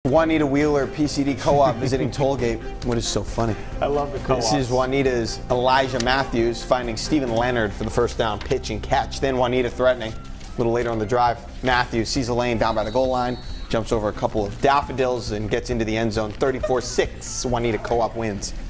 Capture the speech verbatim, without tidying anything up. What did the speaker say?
Juanita Wheeler, P C D co-op visiting Tollgate. What is so funny? I love the co-op. This is Juanita's Elijah Matthews finding Stephen Leonard for the first down pitch and catch. Then Juanita threatening. A little later on the drive, Matthews sees a lane down by the goal line, jumps over a couple of daffodils and gets into the end zone. thirty-four six, Juanita co-op wins.